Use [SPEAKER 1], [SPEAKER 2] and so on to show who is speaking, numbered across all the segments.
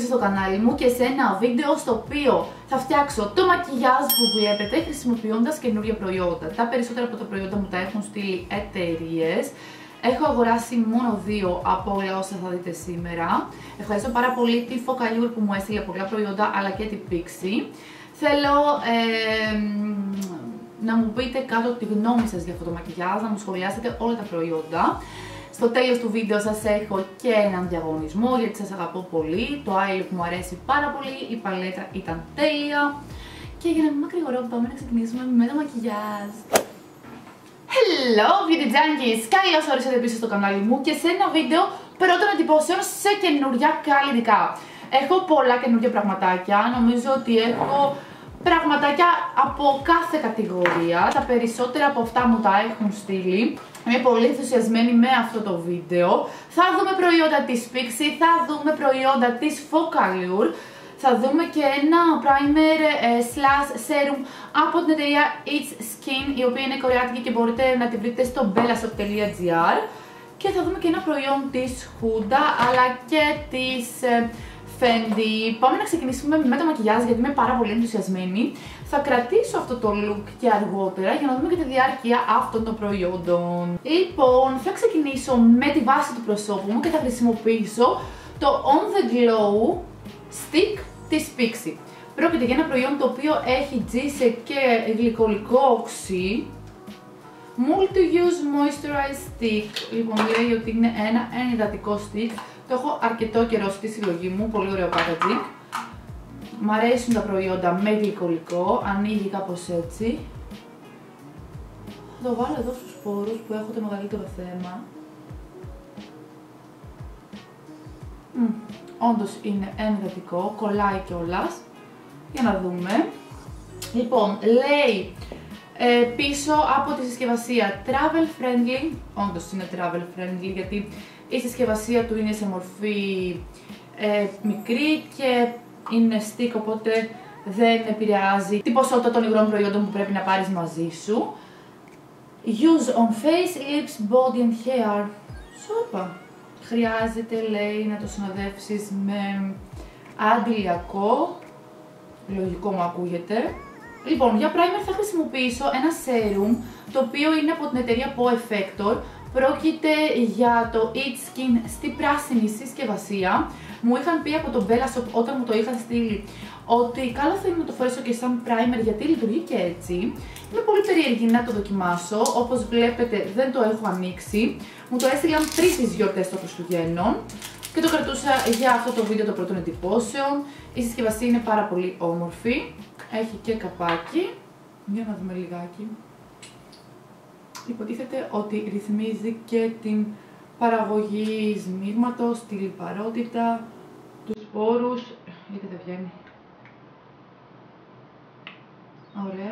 [SPEAKER 1] στο κανάλι μου και σε ένα βίντεο στο οποίο θα φτιάξω το μακιγιάζ που βλέπετε χρησιμοποιώντας καινούργια προϊόντα. Τα περισσότερα από τα προϊόντα μου τα έχουν στείλει εταιρείες. Έχω αγοράσει μόνο 2 από όλα όσα θα δείτε σήμερα. Ευχαριστώ πάρα πολύ τη Focallure που μου έστειλε πολλά προϊόντα, αλλά και την Pixi. Θέλω να μου πείτε κάτω τη γνώμη σας για αυτό το μακιγιάζ, να μου σχολιάσετε όλα τα προϊόντα. Στο τέλος του βίντεο σας έχω και έναν διαγωνισμό γιατί σας αγαπώ πολύ. Το eyeliner που μου αρέσει πάρα πολύ, η παλέτα ήταν τέλεια. Και για να μην μακρηγορώ, πάμε να ξεκινήσουμε με το μακιγιάζ. Hello Beauty Junkies! Καλώς ορίσατε πίσω στο κανάλι μου και σε ένα βίντεο πρώτων εντυπώσεων σε καινούργια καλλιτικά. Έχω πολλά καινούργια πραγματάκια, νομίζω ότι έχω πραγματάκια από κάθε κατηγορία. Τα περισσότερα από αυτά μου τα έχουν στείλει. Είμαι πολύ ενθουσιασμένη με αυτό το βίντεο. Θα δούμε προϊόντα της Pixi, θα δούμε προϊόντα της Focallure. Θα δούμε και ένα primer slash serum από την εταιρεία It's Skin, η οποία είναι κορεάτικη και μπορείτε να τη βρείτε στο bellashop.gr. Και θα δούμε και ένα προϊόν της Huda αλλά και της Fendi. Πάμε να ξεκινήσουμε με το μακιγιάζ γιατί είμαι πάρα πολύ ενθουσιασμένη. Θα κρατήσω αυτό το look και αργότερα για να δούμε και τη διάρκεια αυτών των προϊόντων. Λοιπόν, θα ξεκινήσω με τη βάση του προσώπου μου και θα χρησιμοποιήσω το On The Glow Stick της Pixi. Πρόκειται για ένα προϊόν το οποίο έχει τζίσε και γλυκολικό οξύ. Multi-use Moisturize Stick. Λοιπόν, λέει ότι είναι ένα ενυδατικό stick. Το έχω αρκετό καιρό στη συλλογή μου, πολύ ωραίο packaging. Μ' αρέσουν τα προϊόντα με γλυκολικό, ανοίγει κάπως έτσι. Θα το βάλω εδώ στους πόρους που έχω το μεγαλύτερο θέμα. Όντως είναι ενυδατικό, κολλάει κιόλας. Για να δούμε. Λοιπόν, λέει πίσω από τη συσκευασία travel friendly. Όντως είναι travel friendly γιατί η συσκευασία του είναι σε μορφή μικρή και είναι stick, οπότε δεν επηρεάζει την ποσότητα των υγρών προϊόντων που πρέπει να πάρεις μαζί σου. Use on face, lips, body and hair. Σόπα. Χρειάζεται, λέει, να το συνοδεύσεις με αντιλιακό. Λογικό μου ακούγεται. Λοιπόν, για primer θα χρησιμοποιήσω ένα serum το οποίο είναι από την εταιρεία Po Effector. Πρόκειται για το It's Skin στη πράσινη συσκευασία. Μου είχαν πει από το bellashop όταν μου το είχαν στείλει ότι καλό θα είναι να το φορέσω και σαν primer γιατί λειτουργεί και έτσι. Είμαι πολύ περίεργη να το δοκιμάσω, όπως βλέπετε δεν το έχω ανοίξει. Μου το έστειλαν πριν τις γιορτές των Χριστουγέννων και το κρατούσα για αυτό το βίντεο των πρώτων εντυπώσεων. Η συσκευασία είναι πάρα πολύ όμορφη, έχει και καπάκι. Για να δούμε λιγάκι. Υποτίθεται ότι ρυθμίζει και την παραγωγή σμίγματος, τη λιπαρότητα, τους σπόρους. Γιατί δεν βγαίνει. Ωραία.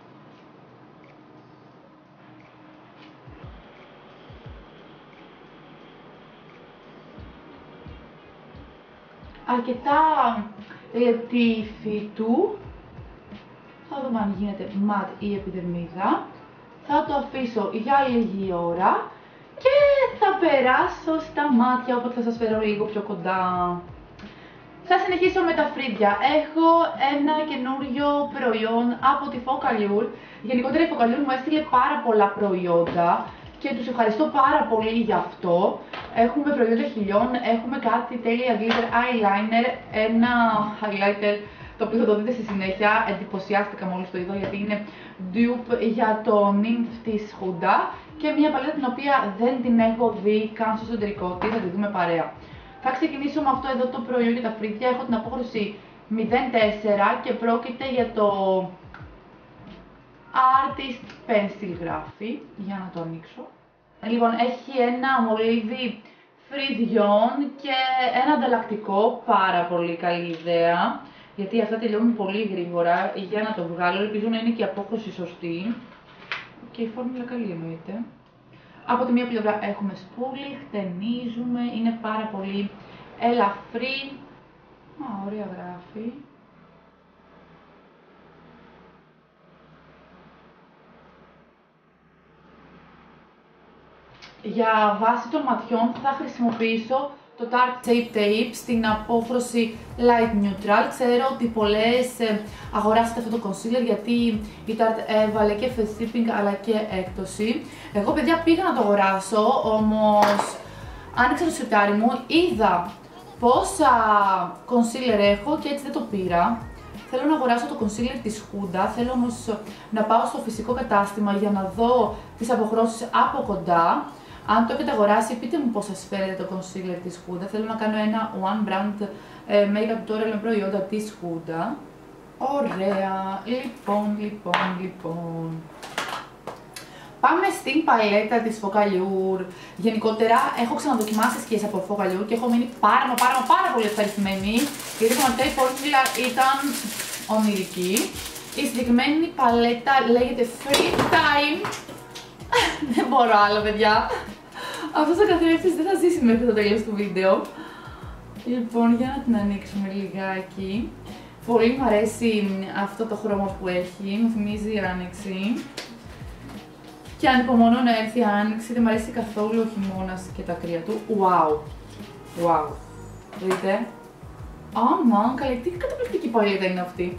[SPEAKER 1] Αρκετά λεπτή η υφή του. Θα δούμε αν γίνεται ματ ή επιδερμίδα. Θα το αφήσω για λίγη ώρα και θα περάσω στα μάτια, οπότε θα σας φέρω λίγο πιο κοντά. Θα συνεχίσω με τα φρύδια. Έχω ένα καινούριο προϊόν από τη Focallure. Γενικότερα η Focallure μου έστειλε πάρα πολλά προϊόντα και τους ευχαριστώ πάρα πολύ γι' αυτό. Έχουμε προϊόντα χιλιών, έχουμε κάτι τέλεια glitter eyeliner, ένα highlighter το οποίο θα το δείτε στη συνέχεια. Εντυπωσιάστηκα μόλις το είδα γιατί είναι dupe για το nymph της Huda και μια παλέτα την οποία δεν την έχω δει καν στο εσωτερικό της, θα τη δούμε παρέα. Θα ξεκινήσω με αυτό εδώ το προϊόν για τα φρύδια. Έχω την απόχρωση 04 και πρόκειται για το Artist Pencil γράφει, για να το ανοίξω. Λοιπόν, έχει ένα μολύβι φρυδιών και ένα ανταλλακτικό, πάρα πολύ καλή ιδέα. Γιατί αυτά τελειώνουν πολύ γρήγορα, για να το βγάλω, ελπίζω να είναι και η απόχρωση σωστή. Και η φόρμουλα καλή εννοείται. Από τη μία πλευρά έχουμε σπούλι, χτενίζουμε, είναι πάρα πολύ ελαφρύ. Ωραία γράφει. Για βάση των ματιών θα χρησιμοποιήσω το Tarte Shape Tape στην απόχρωση Light Neutral. Ξέρω ότι πολλές αγοράσατε αυτό το concealer γιατί η Tarte έβαλε και free shipping αλλά και έκπτωση. Εγώ παιδιά πήγα να το αγοράσω, όμως άνοιξα το σιρτάρι μου, είδα πόσα concealer έχω και έτσι δεν το πήρα. Θέλω να αγοράσω το concealer της Huda, θέλω όμως να πάω στο φυσικό κατάστημα για να δω τις αποχρώσεις από κοντά. Αν το έχετε αγοράσει, πείτε μου πώς σας φαίνεται το concealer της Huda. Θέλω να κάνω ένα one brand makeup tutorial με προϊόντα της Huda. Ωραία, λοιπόν. Πάμε στην παλέτα της Focallure. Γενικότερα έχω ξαναδοκιμάσει σκιές από Focallure και έχω μείνει πάρα πολύ ευχαριστημένη, γιατί πραγματικά η φόρμουλα ήταν ονειρική. Η συγκεκριμένη παλέτα λέγεται Free Time. Δεν μπορώ άλλο παιδιά. Αυτός ο καθρέφτης δεν θα ζήσει μέχρι το τέλος του βίντεο. Λοιπόν, για να την ανοίξουμε λιγάκι. Πολύ μου αρέσει αυτό το χρώμα που έχει, μου θυμίζει η άνοιξη. Και ανυπομονώ να έρθει η άνοιξη, δεν μου αρέσει καθόλου ο χειμώνας και τα κρύα του. Wow. Δείτε. Άμα, καλή, τι καταπληκτική παλέτα είναι αυτή.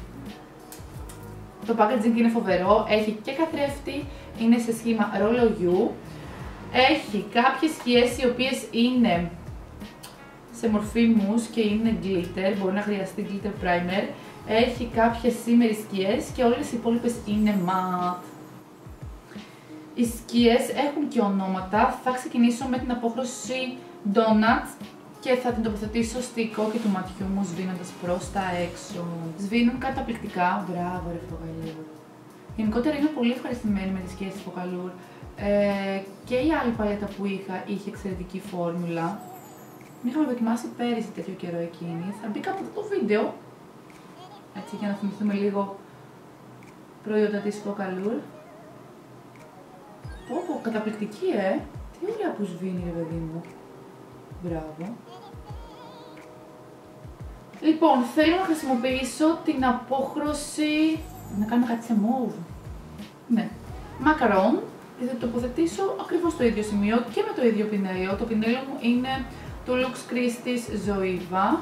[SPEAKER 1] Το packaging είναι φοβερό, έχει και καθρέφτη, είναι σε σχήμα ρολογιού. Έχει κάποιες σκιές οι οποίες είναι σε μορφή mousse και είναι glitter, μπορεί να χρειαστεί glitter primer. Έχει κάποιες shimmery σκιές και όλες οι υπόλοιπες είναι matte. Οι σκιές έχουν και ονόματα. Θα ξεκινήσω με την απόχρωση Donuts και θα την τοποθετήσω στη κόκκι του ματιού μου σβήνοντας προς τα έξω. Σβήνουν καταπληκτικά. Μπράβο ρε Focallure. Γενικότερα είμαι πολύ ευχαριστημένη με τις σκιές της Focallure. Και η άλλη παλέτα που είχα είχε εξαιρετική φόρμουλα. Μην είχαμε δοκιμάσει πέρυσι τέτοιο καιρό εκείνη. Θα μπει κάπου το βίντεο. Έτσι για να θυμηθούμε λίγο προϊόντα της Focallure. Πω, καταπληκτική Τι ωραία που σβήνει ρε παιδί μου. Μπράβο. Λοιπόν, θέλω να χρησιμοποιήσω την απόχρωση... Να κάνω κάτι σε μόβ. Ναι. Macaron. Και θα το τοποθετήσω ακριβώς στο ίδιο σημείο και με το ίδιο πινέλο. Το πινέλο μου είναι του Lux Christie's Zoeva.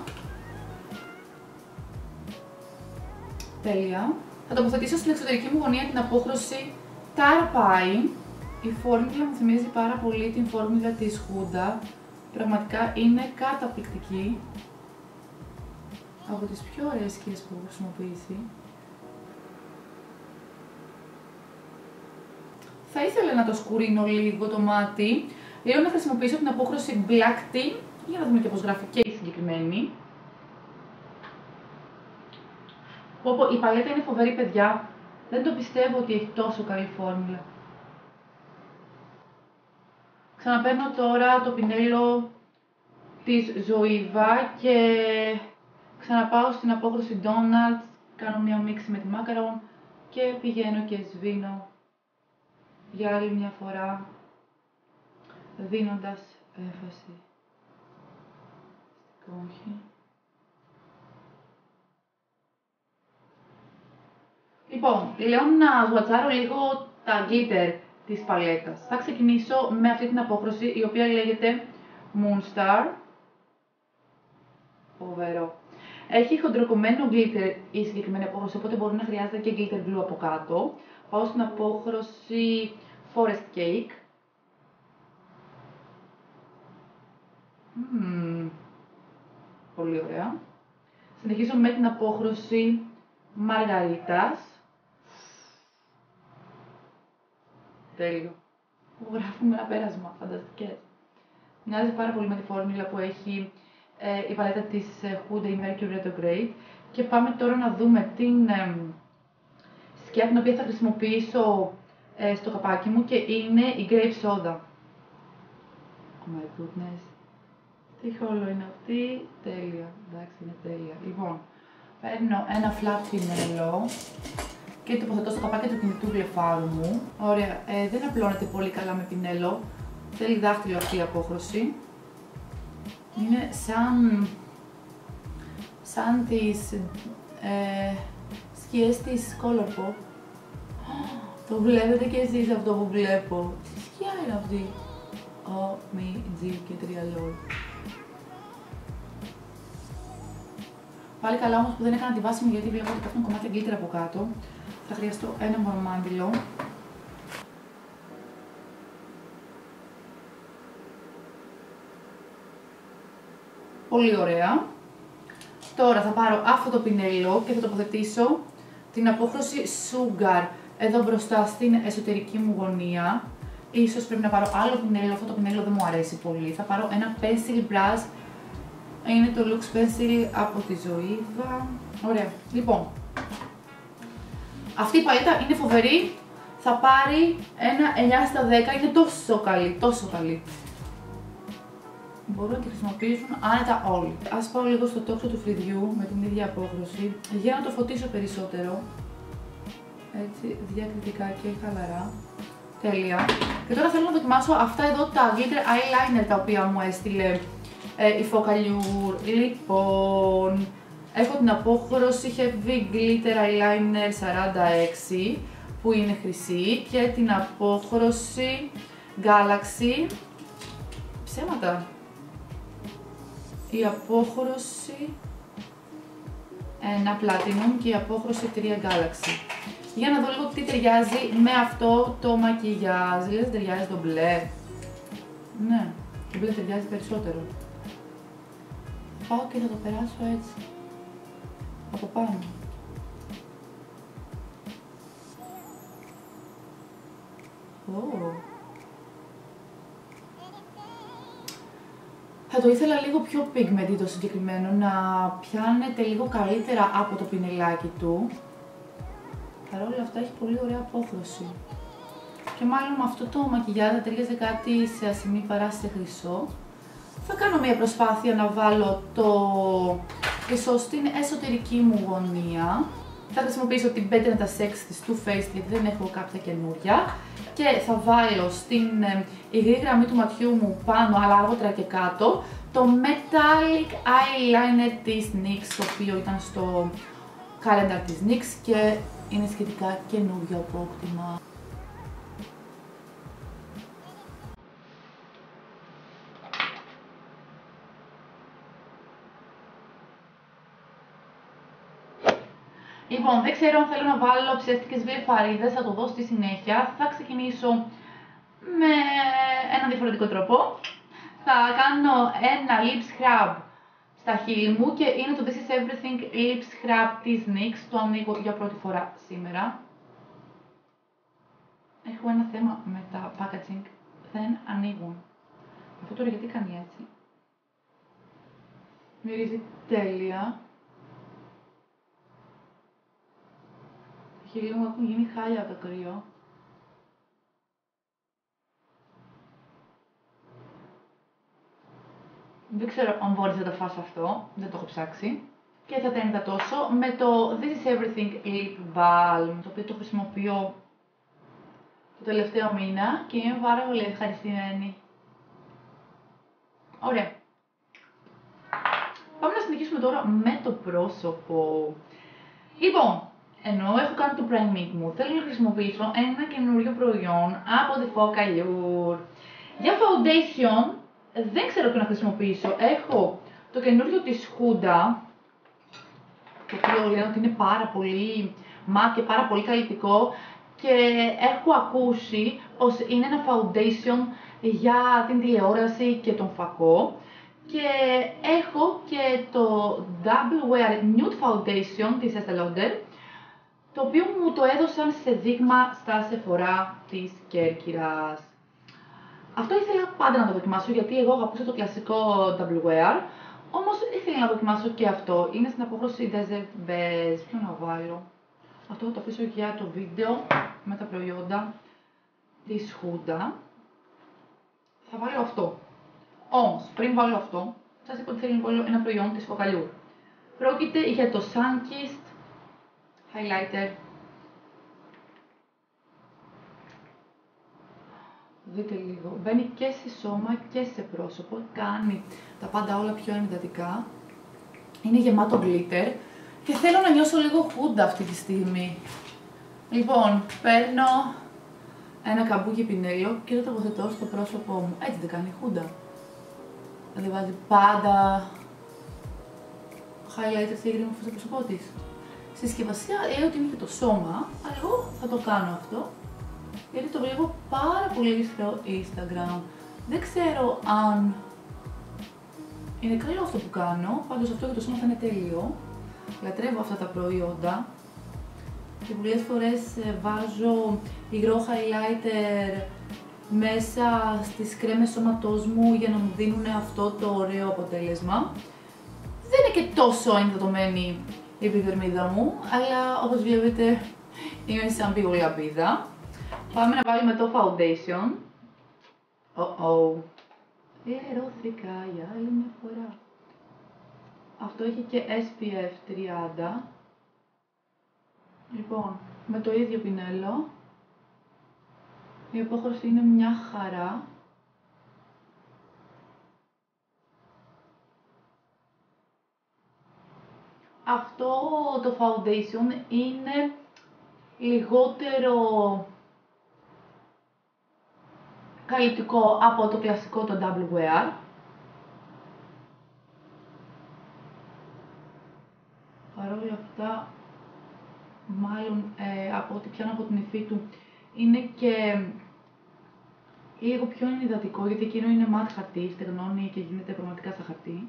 [SPEAKER 1] Τέλεια. Θα τοποθετήσω στην εξωτερική μου γωνία την απόχρωση Tara Pie. Η φόρμουλα μου θυμίζει πάρα πολύ την φόρμουλα της Huda. Πραγματικά είναι καταπληκτική. Από τις πιο ωραίες σκιές που έχω χρησιμοποιήσει. Θα ήθελα να το σκουρίνω λίγο το μάτι. Λέω να χρησιμοποιήσω την απόχρωση Black Tea. Για να δούμε και πώς γράφει και η συγκεκριμένη. Η παλέτα είναι φοβερή παιδιά. Δεν το πιστεύω ότι έχει τόσο καλή φόρμουλα. Ξαναπαίρνω τώρα το πινέλο της Zoeva και ξαναπάω στην απόχρωση Donald, κάνω μια μίξη με τη Macaron και πηγαίνω και σβήνω για άλλη μια φορά, δίνοντας έμφαση στην κόχη. Λοιπόν, λέω να σβατσάρω λίγο τα glitter της παλέτας. Θα ξεκινήσω με αυτή την απόχρωση η οποία λέγεται Moonstar. Φοβερό. Έχει χοντροκομμένο glitter η συγκεκριμένη απόχρωση, οπότε μπορεί να χρειάζεται και glitter glue από κάτω. Πάω στην απόχρωση Forest Cake. Πολύ ωραία. Συνεχίζω με την απόχρωση Μαργαρίτας. Τέλειο. Γράφουμε ένα πέρασμα, φανταστικές. Μοιάζει πάρα πολύ με τη φόρμουλα που έχει η παλέτα της Huda, η Mercury Retrograde. Και πάμε τώρα να δούμε την σκιά την οποία θα χρησιμοποιήσω στο καπάκι μου και είναι η Grape Soda. Oh my goodness. Τι χόλο είναι αυτή. Τέλεια. Εντάξει, είναι τέλεια. Λοιπόν, παίρνω ένα flat πινέλο και τοποθετώ στο καπάκι του κινητού βλεφάρου μου. Ωραία, δεν απλώνεται πολύ καλά με πινέλο. Θέλει δάχτυλο αυτή η απόχρωση. Είναι σαν τις σκιές της Colourpop. Το βλέπετε και εσείς αυτό που βλέπω. Τι σκιά είναι αυτή. OMG και 3 LOL. Πάλι καλά όμως που δεν έκανα τη βάση μου γιατί βλέπω ότι υπάρχουν κομμάτια glitter από κάτω. Θα χρειαστώ ένα μορομάντιλο. Πολύ ωραία. Τώρα θα πάρω αυτό το πινέλο και θα τοποθετήσω την απόχρωση Sugar εδώ μπροστά στην εσωτερική μου γωνία. Ίσως πρέπει να πάρω άλλο πινέλο, αυτό το πινέλο δεν μου αρέσει πολύ. Θα πάρω ένα pencil brush, είναι το Lux Pencil από τη Zoeva. Ωραία, λοιπόν. Αυτή η παλέτα είναι φοβερή, θα πάρει ένα 9 στα 10, είναι τόσο καλή, τόσο καλή. Μπορούν να τη χρησιμοποιήσουν άνετα όλοι. Ας πάω λίγο στο τόξο του φρυδιού με την ίδια απόχρωση για να το φωτίσω περισσότερο. Έτσι, διακριτικά και χαλαρά. Τέλεια. Και τώρα θέλω να δοκιμάσω αυτά εδώ τα glitter eyeliner τα οποία μου έστειλε η Focallure. Λοιπόν, έχω την απόχρωση Heavy Glitter Eyeliner 46 που είναι χρυσή και την απόχρωση Galaxy. Ψέματα. Η απόχρωση ένα Platinum και η απόχρωση 3 Galaxy. Για να δω λίγο τι ταιριάζει με αυτό το μακιγιάζ. Λες ταιριάζει το μπλε. Ναι, το μπλε ταιριάζει περισσότερο. Πάω και θα το περάσω έτσι. Από πάνω. Θα το ήθελα λίγο πιο pigmented το συγκεκριμένο, να πιάνεται λίγο καλύτερα από το πινελάκι του. Παρ' όλα αυτά έχει πολύ ωραία απόχρωση. Και μάλλον με αυτό το μακιγιάζ θα ταιριάζει κάτι σε ασημή παρά σε χρυσό. Θα κάνω μια προσπάθεια να βάλω το χρυσό στην εσωτερική μου γωνία. Θα χρησιμοποιήσω την Better and the Sex της Too Faced γιατί δεν έχω κάποια καινούρια. Και θα βάλω στην υγρή γραμμή του ματιού μου πάνω, αλλά αργότερα και κάτω, το Metallic Eyeliner της NYX, το οποίο ήταν στο calendar της NYX και είναι σχετικά καινούριο απόκτημα. Λοιπόν, δεν ξέρω αν θέλω να βάλω ψεύτικες βλεφαρίδες, θα το δω στη συνέχεια. Θα ξεκινήσω με ένα διαφορετικό τρόπο. Θα κάνω ένα lip scrub στα χείλη μου και είναι το This is Everything Lip Scrub της NYX. Το ανοίγω για πρώτη φορά σήμερα. Έχω ένα θέμα με τα packaging, δεν ανοίγουν. Αυτό τώρα γιατί κάνει έτσι. Μυρίζει τέλεια. Τα χείλη μου έχουν γίνει χάλια από το κρύο. Δεν ξέρω αν μπορείς να το φας αυτό, δεν το έχω ψάξει. Και θα τα ενυδατώσω με το This is Everything Lip Balm, το οποίο το χρησιμοποιώ το τελευταίο μήνα και είμαι πάρα πολύ ευχαριστημένη. Ωραία. Πάμε να συνεχίσουμε τώρα με το πρόσωπο. Λοιπόν, ενώ έχω κάνει το priming μου, θέλω να χρησιμοποιήσω ένα καινούριο προϊόν από τη Focallure. Για foundation, δεν ξέρω τι να χρησιμοποιήσω. Έχω το καινούριο της Huda, το οποίο λένε ότι είναι πάρα πολύ matte και πάρα πολύ καλλιτικό και έχω ακούσει πως είναι ένα foundation για την τηλεόραση και τον φακό. Και έχω και το Double Wear Nude Foundation της Estée Lauder, το οποίο μου το έδωσαν σε δείγμα στα Sephora της Κέρκυρας. Αυτό ήθελα πάντα να το δοκιμάσω γιατί εγώ αγαπούσα το κλασικό Double Wear, όμως ήθελα να δοκιμάσω και αυτό. Είναι στην απόχρωση Desert Beige. Ποιο να βάλω? Αυτό θα το αφήσω για το βίντεο με τα προϊόντα της Huda. Θα βάλω αυτό. Όμως, πριν βάλω αυτό, σας είπα ότι θέλω να βάλω ένα προϊόν της Focallure. Πρόκειται για το Sunkissed Highlighter. Δείτε λίγο. Μπαίνει και σε σώμα και σε πρόσωπο. Κάνει τα πάντα όλα πιο ενυδατικά. Είναι γεμάτο glitter. Και θέλω να νιώσω λίγο Huda αυτή τη στιγμή. Λοιπόν, παίρνω ένα καμπούκι πινέλο και το τοποθετώ στο πρόσωπό μου. Έτσι δεν κάνει Huda? Δηλαδή βάζει πάντα highlighter θα γίνει στο πρόσωπό της. Στη συσκευασία λέει ότι είναι και το σώμα, αλλά εγώ θα το κάνω αυτό, γιατί το βλέπω πάρα πολύ στο Instagram. Δεν ξέρω αν είναι καλό αυτό που κάνω, πάντως αυτό για το σώμα θα είναι τέλειο. Λατρεύω αυτά τα προϊόντα και πολλές φορές βάζω υγρό highlighter μέσα στις κρέμες σώματός μου για να μου δίνουν αυτό το ωραίο αποτέλεσμα. Δεν είναι και τόσο ενδεδομένη η επιδερμίδα μου, αλλά όπως βλέπετε είναι σαν πηγολαμπίδα. Πάμε να βάλουμε το foundation. Λερώθηκα για άλλη μια φορά. Αυτό έχει και SPF 30. Λοιπόν, με το ίδιο πινέλο. Η απόχρωση είναι μια χαρά. Αυτό το foundation είναι λιγότερο καλυπτικό από το κλασικό το Double Wear. Παρ' όλα αυτά, μάλλον από ό,τι πιάνω από την υφή του, είναι και λίγο πιο ενυδατικό, γιατί εκείνο είναι ματ χαρτί, στεγνώνει και γίνεται πραγματικά σαν χαρτί.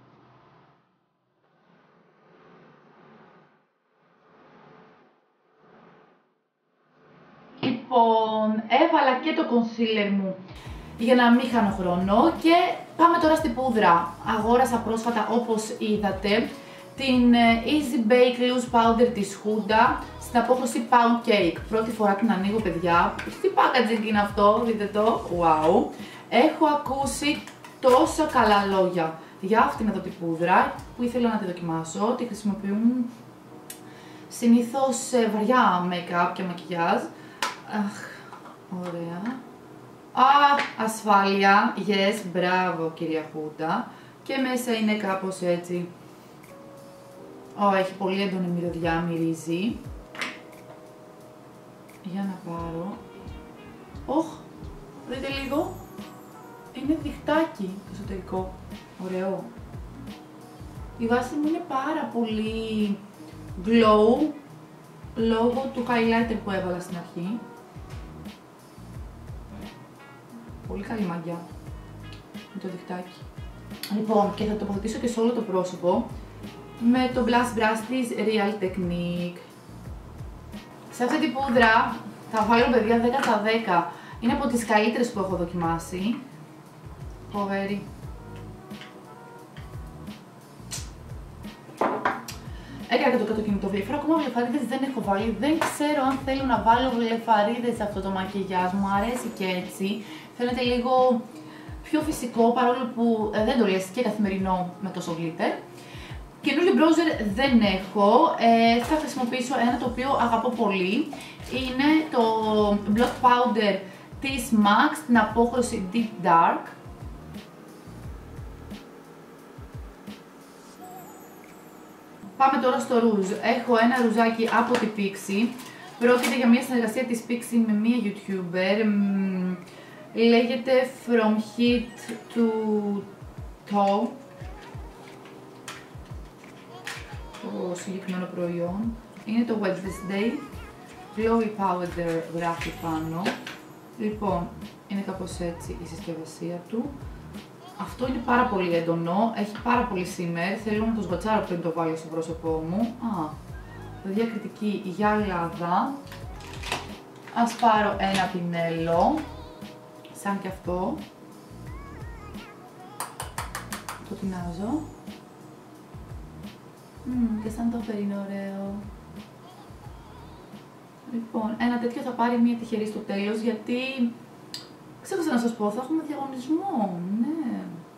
[SPEAKER 1] Λοιπόν, έβαλα και το concealer μου για να μην χάνω χρόνο και πάμε τώρα στην πούδρα. Αγόρασα πρόσφατα, όπως είδατε, την Easy Bake Loose Powder της Huda στην απόχρωση Pound Cake. Πρώτη φορά την ανοίγω, παιδιά. Τι packaging είναι αυτό, δείτε το. Wow. Έχω ακούσει τόσα καλά λόγια για αυτήν εδώ την πούδρα που ήθελα να τη δοκιμάσω. Τη χρησιμοποιούν συνήθως σε βαριά make-up και μακιγιάζ. Αχ, ωραία. Ασφάλεια. Yes, μπράβο κυρία Huda. Και μέσα είναι κάπως έτσι. Έχει πολύ έντονη μυρωδιά, μυρίζει. Για να πάρω. Δείτε λίγο. Είναι διχτάκι το εσωτερικό. Ωραίο. Η βάση μου είναι πάρα πολύ glow λόγω του highlighter που έβαλα στην αρχή. Πολύ καλή μαγιά με το διχτάκι. Λοιπόν, και θα τοποθετήσω και σε όλο το πρόσωπο με το blush brush της Real Technique. Σε αυτή την πούδρα θα βάλω, παιδιά, 10 στα 10. Είναι από τις καλύτερες που έχω δοκιμάσει. Φοβερή. Έκανα και το κατοκινητό βλεφάρο, ακόμα βλεφαρίδες δεν έχω βάλει. Δεν ξέρω αν θέλω να βάλω βλεφαρίδες σε αυτό το μακιγιάζ, μου αρέσει και έτσι. Φαίνεται λίγο πιο φυσικό, παρόλο που δεν το λες και καθημερινό με τόσο glitter. Καινούριο bronzer δεν έχω, θα χρησιμοποιήσω ένα το οποίο αγαπώ πολύ. Είναι το Blot Powder της MAC στην απόχρωση Deep Dark. Πάμε τώρα στο ρούζ. Έχω ένα ρουζάκι από την Pixi. Πρόκειται για μια συνεργασία της Pixi με μια YouTuber. Λέγεται From Heat to Toe. Το συγκεκριμένο προϊόν. Είναι το Wednesday. Glowy Powder γράφει πάνω. Λοιπόν, είναι κάπως έτσι η συσκευασία του. Αυτό είναι πάρα πολύ έντονο, έχει πάρα πολύ shimmer, θέλω να το σβατσάρω πριν το βάλω στο πρόσωπό μου. Διακριτική γυαλάδα. Ας πάρω ένα πινέλο, σαν και αυτό. Το τεινάζω. Και σαν το είναι ωραίο. Λοιπόν, ένα τέτοιο θα πάρει μια τυχερή στο τέλος, γιατί ξέχασα να σας πω, θα έχουμε διαγωνισμό, ναι.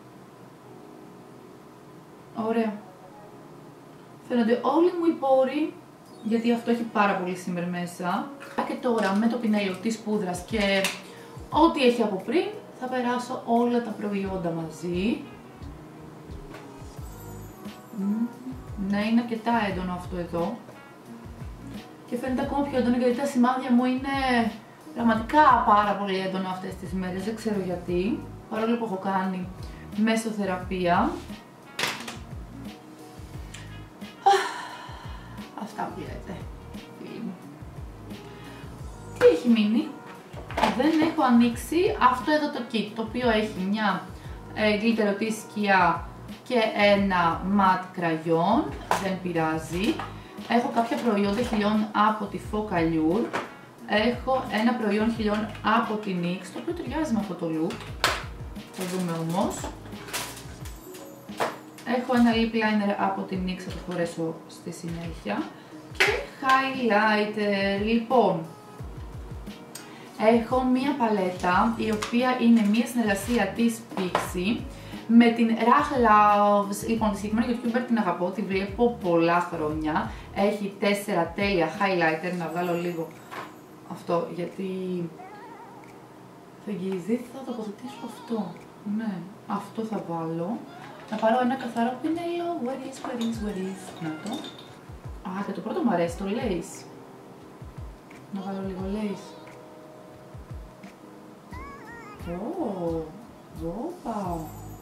[SPEAKER 1] Ωραία. Φαίνονται όλοι μου οι πόροι, γιατί αυτό έχει πάρα πολύ shimmer μέσα. Και τώρα με το πινέλο της πούδρας και ό,τι έχει από πριν, θα περάσω όλα τα προϊόντα μαζί. Ναι, είναι αρκετά έντονο αυτό εδώ. Και φαίνεται ακόμα πιο έντονο, γιατί τα σημάδια μου είναι πραγματικά πάρα πολύ έντονο αυτές τις μέρες, δεν ξέρω γιατί, παρόλο που έχω κάνει μεσοθεραπεία. βλέπετε, φίλοι μου. Τι έχει μείνει? Δεν έχω ανοίξει αυτό εδώ το kit, το οποίο έχει μια γλυτερωτή σκιά και ένα ματ κραγιόν, δεν πειράζει. Έχω κάποια προϊόντα χιλιών από τη Focallure. Έχω ένα προϊόν χιλιών από την NYX, το οποίο ταιριάζει με αυτό το look. Θα δούμε όμως. Έχω ένα lip liner από την NYX, θα το φορέσω στη συνέχεια. Και highlighter. Λοιπόν, έχω μία παλέτα, η οποία είναι μία συνεργασία της Pixi με την Rach Loves. Λοιπόν, τη συγκεκριμένη YouTuber την αγαπώ, τη βλέπω πολλά χρόνια. Έχει 4 τέλεια highlighter, να βγάλω λίγο αυτό γιατί θα γυρίζει, θα τοποθετήσω αυτό. Ναι, αυτό θα βάλω. Να πάρω ένα καθαρό πινέλο. Where is. Να το. Α, και το πρώτο μου αρέσει, το lace. Να βάλω λίγο lace. Όπα.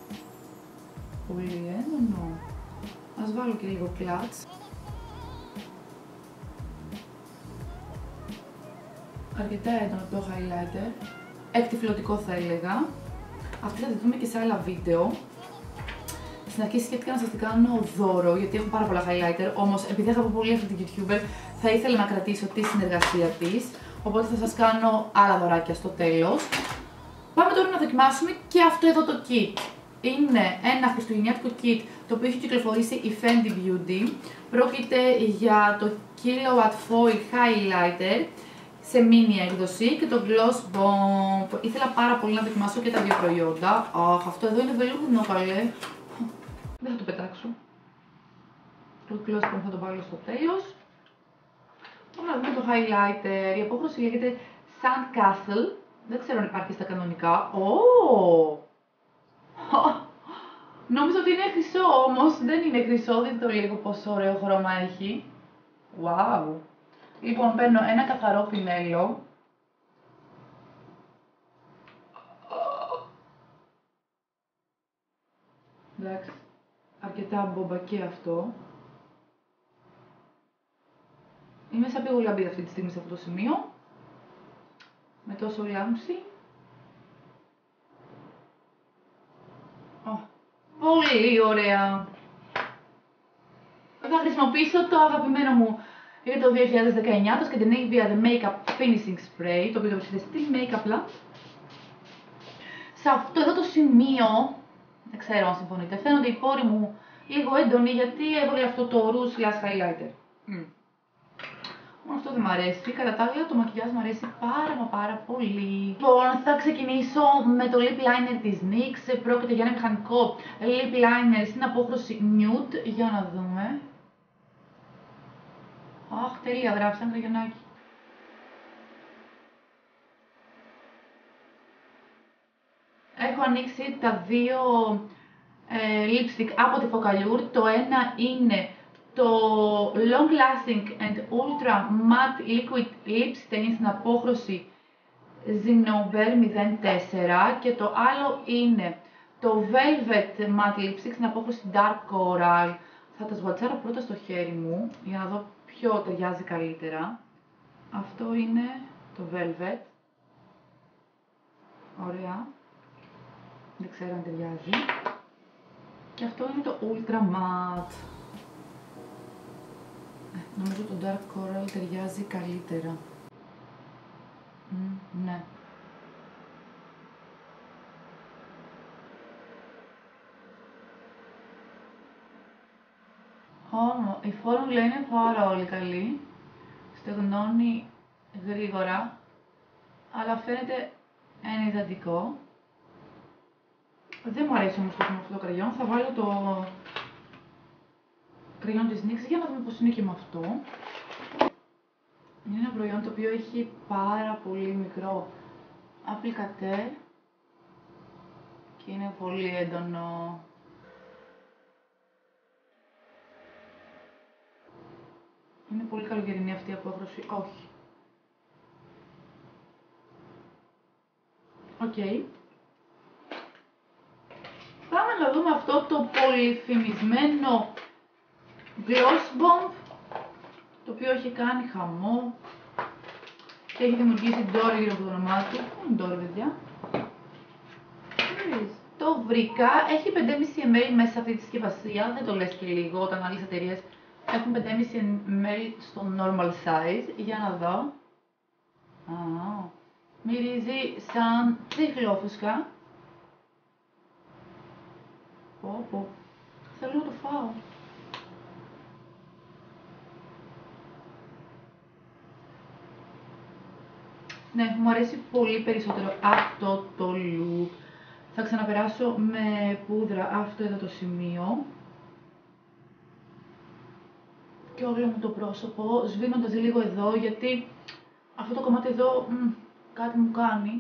[SPEAKER 1] Πολύ έντονο. Ας βάλω και λίγο κλατς. Αρκετά έντονο το highlighter. Εκτυφλωτικό θα έλεγα. Αυτή θα τη δούμε και σε άλλα βίντεο. Στην αρχή σκέφτηκα να σας την κάνω δώρο, γιατί έχω πάρα πολλά highlighter, όμως επειδή αγαπώ πολύ αυτή την YouTuber, θα ήθελα να κρατήσω τη συνεργασία της, οπότε θα σας κάνω άλλα δωράκια στο τέλος. Πάμε τώρα να δοκιμάσουμε και αυτό εδώ το kit. Είναι ένα χριστουγεννιάτικο kit, το οποίο έχει κυκλοφορήσει η Fenty Beauty. Πρόκειται για το Kilowatt Foil Highlighter σε mini έκδοση και το Gloss Bomb. Ήθελα πάρα πολύ να δοκιμάσω και τα δύο προϊόντα. Αχ, αυτό εδώ είναι βελούδινο καλέ. Δεν θα το πετάξω. Το Gloss Bomb θα το βάλω στο τέλος. Πάμε να δούμε το highlighter. Η απόχρωση λέγεται Sandcastle. Δεν ξέρω αν υπάρχει στα κανονικά. Νόμιζα ότι είναι χρυσό, όμως δεν είναι χρυσό. Δείτε το λίγο πόσο ωραίο χρώμα έχει. Wow. Λοιπόν, παίρνω ένα καθαρό πινέλο. Εντάξει, αρκετά μπομπακέ αυτό. Είμαι σαν πηγολαμπίδα αυτή τη στιγμή σε αυτό το σημείο. Με τόσο λάμψη. Πολύ ωραία. Θα χρησιμοποιήσω το αγαπημένο μου για το 2019, το Scandinavia The Makeup Finishing Spray, το οποίο το βρίσκεται στη Makeup Land. Σε αυτό εδώ το σημείο, δεν ξέρω αν συμφωνείτε, φαίνονται οι πόροι μου λίγο έντονοι γιατί έβαλε αυτό το rouge glass highlighter. Αυτό δεν μ' αρέσει, κατά τα άλλα το μακιγιάζ μου αρέσει πάρα πολύ. Λοιπόν, θα ξεκινήσω με το lip liner της NYX. Πρόκειται για ένα μηχανικό lip liner στην απόχρωση nude. Για να δούμε. Αχ, τέλεια, γράφει σαν κραγιονάκι. Έχω ανοίξει τα δύο lipstick από τη Focallure. Το ένα είναι το Long Lasting and Ultra Matte Liquid Lip Stain στην απόχρωση Zinnober 04 και το άλλο είναι το Velvet Matte Lipstick στην απόχρωση Dark Coral. Θα τα σβατσάρω πρώτα στο χέρι μου για να δω ποιο ταιριάζει καλύτερα. Αυτό είναι το Velvet. Ωραία. Δεν ξέρω αν ταιριάζει. Και αυτό είναι το Ultra Matte. Νομίζω το Dark Coral ταιριάζει καλύτερα. Ναι. Η φόρμουλα είναι πάρα πολύ καλή. Στεγνώνει γρήγορα. Αλλά φαίνεται ενυδατικό. Δεν μου αρέσει όμως αυτό το κραγιόν. Θα βάλω το κραγιόν της NYX για να δούμε πώς είναι και με αυτό. Είναι ένα προϊόν το οποίο έχει πάρα πολύ μικρό applicateur και είναι πολύ έντονο. Είναι πολύ καλοκαιρινή αυτή η απόχρωση. Όχι. Οκ. Πάμε να δούμε αυτό το πολυφημισμένο Gloss Bomb το οποίο έχει κάνει χαμό και έχει δημιουργήσει ντόρο γύρω από το όνομά του. Πού είναι ντόρο, παιδιά? Το βρήκα, έχει 5,5 ml μέσα αυτή τη συσκευασία, δεν το λες και λίγο όταν άλλες εταιρείες έχουν 5,5 ml στο normal size. Για να δω. Μυρίζει σαν τριχλόφουσκα. Πω. Θέλω να το φάω. Ναι, μου αρέσει πολύ περισσότερο αυτό το look. Θα ξαναπεράσω με πούδρα αυτό εδώ το σημείο. Και όλο μου το πρόσωπο, σβήνοντας λίγο εδώ, γιατί αυτό το κομμάτι εδώ κάτι μου κάνει.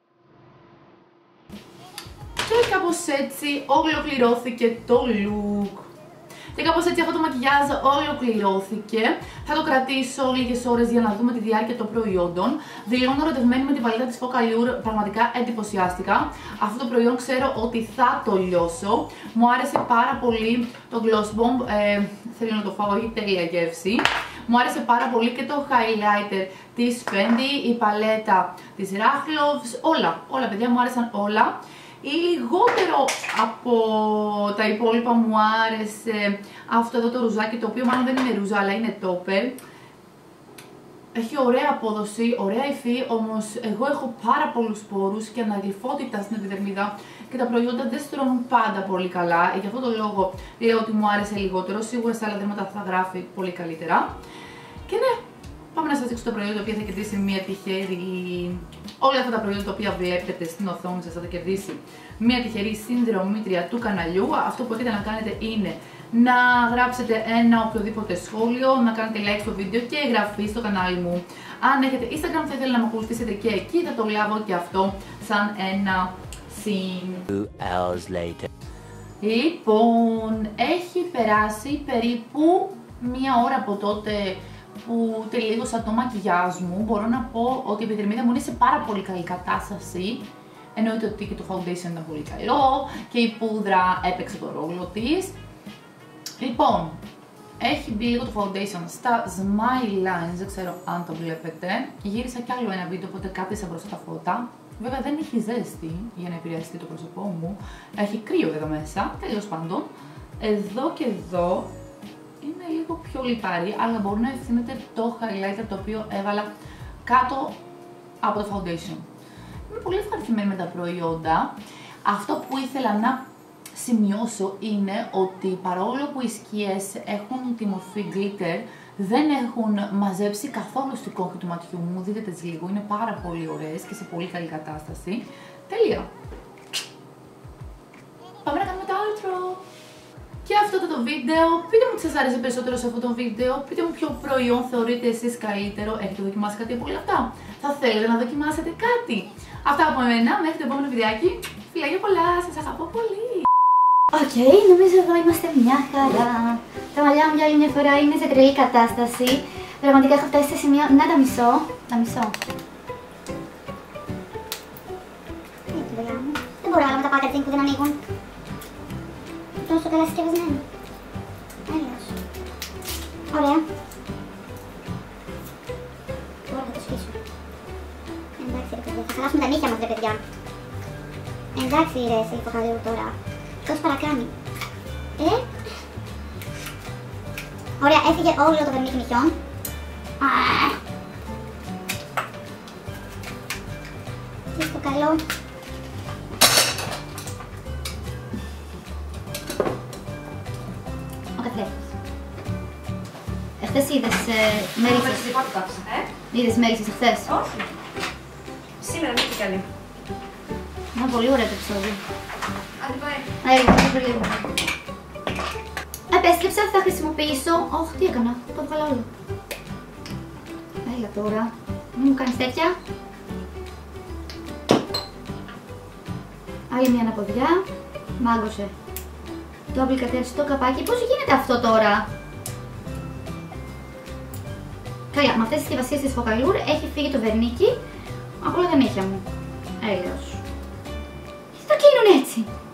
[SPEAKER 1] Και κάπως έτσι ολοκληρώθηκε το look. Και κάπως έτσι αυτό το μακιγιάζ ολοκληρώθηκε. Θα το κρατήσω λίγες ώρες για να δούμε τη διάρκεια των προϊόντων. Δηλώνω ερωτευμένη με την παλέτα της Focallure, πραγματικά εντυπωσιάστηκα. Αυτό το προϊόν ξέρω ότι θα το λιώσω. Μου άρεσε πάρα πολύ το Gloss Bomb, θέλω να το φάω, έχει τέλεια γεύση. Μου άρεσε πάρα πολύ και το highlighter της Fendi, η παλέτα της Rachloffs, όλα παιδιά μου άρεσαν όλα. Λιγότερο από τα υπόλοιπα μου άρεσε αυτό εδώ το ρουζάκι, το οποίο μάλλον δεν είναι ρούζα αλλά είναι τόπερ. Έχει ωραία απόδοση, ωραία υφή, όμως εγώ έχω πάρα πολλούς πόρους και αναγλυφότητα στην επιδερμίδα και τα προϊόντα δεν στρώνουν πάντα πολύ καλά. Γι' αυτό το λόγο λέω ότι μου άρεσε λιγότερο, σίγουρα σε άλλα δέρματα θα γράφει πολύ καλύτερα. Και ναι, πάμε να σας δείξω το προϊόν το οποίο θα κερδίσει μια τυχερή. Όλα αυτά τα προϊόντα τα οποία βλέπετε στην οθόνη σας θα κερδίσει μια τυχερή συνδρομήτρια του καναλιού. Αυτό που έχετε να κάνετε είναι να γράψετε ένα οποιοδήποτε σχόλιο, να κάνετε like στο βίντεο και εγγραφή στο κανάλι μου. Αν έχετε Instagram θα ήθελα να με ακολουθήσετε και εκεί, θα το λάβω και αυτό σαν ένα συν.
[SPEAKER 2] 2 hours later.
[SPEAKER 1] Λοιπόν, έχει περάσει περίπου μία ώρα από τότε που τελείωσα το μακιγιάζ μου. Μπορώ να πω ότι η επιδερμίδα μου είναι σε πάρα πολύ καλή κατάσταση. Εννοείται ότι και το foundation ήταν πολύ καλό και η πούδρα έπαιξε το ρόλο της. Λοιπόν, έχει μπει λίγο το foundation στα smile lines, δεν ξέρω αν το βλέπετε. Γύρισα κι άλλο ένα βίντεο, οπότε κάθισα μπροστά τα φώτα. Βέβαια δεν έχει ζέστη για να επηρεαστεί το πρόσωπό μου. Έχει κρύο εδώ μέσα, τέλος πάντων. Εδώ και εδώ είναι λίγο πιο λιπαρή, αλλά μπορεί να ευθύνεται το highlighter το οποίο έβαλα κάτω από το foundation. Είμαι πολύ ευχαριστημένη με τα προϊόντα. Αυτό που ήθελα να σημειώσω είναι ότι παρόλο που οι σκιές έχουν τη μορφή glitter, δεν έχουν μαζέψει καθόλου στην κόχη του ματιού μου. Δείτε τις λίγο, είναι πάρα πολύ ωραίες και σε πολύ καλή κατάσταση. Τέλεια! Πάμε να κάνουμε το outro! Και αυτό ήταν το βίντεο. Πείτε μου τι σας άρεσε περισσότερο σε αυτό το βίντεο. Πείτε μου ποιο προϊόν θεωρείτε εσείς καλύτερο. Έχετε δοκιμάσει κάτι από όλα αυτά? Θα θέλετε να δοκιμάσετε κάτι? Αυτά από εμένα. Μέχρι το επόμενο βιντεάκι. Φιλάκια πολλά. Σας αγαπώ πολύ.
[SPEAKER 3] Οκ, νομίζω εδώ είμαστε μια χαρά. Τα μαλλιά μου για άλλη μια φορά είναι σε τρελή κατάσταση. Πραγματικά έχω φτάσει σε σημείο να τα μισώ. Δεν μπορώ να τα packaging που δεν ανοίγουν. Τόσο καλά συσκευασμένο. Έλεος. Ωραία. Τώρα θα το σφίσω. Εντάξει ρε παιδιά, θα χαλάσουμε τα νύχια μας ρε παιδιά. Εντάξει ρε εσύ Focallure τώρα. Τόσο παρακάνει. Ωραία, έφυγε όλο το βερμίκι νυχιών. Τι στο καλό. Ο καθρέφτης. Εχθές είδες μέλισσες. Είδες μέλισσες εχθές?
[SPEAKER 4] Όχι. Σήμερα μην τι καλή.
[SPEAKER 3] Είναι πολύ ωραίο το επεισόδιο.
[SPEAKER 4] Άντε πάει.
[SPEAKER 3] Επέστρεψα, θα χρησιμοποιήσω. Όχι, τι έκανα, το έβγαλα όλο. Έλα τώρα, μην μου κάνεις τέτοια. Άλλη μια αναποδιά. Μάγκωσε το applicateur στο καπάκι. Πώς γίνεται αυτό τώρα? Καλά, με αυτές τις συσκευασίες της Focallure έχει φύγει το βερνίκι από όλα τα νύχια μου. Έλεος. Γιατί το κλείνουν έτσι?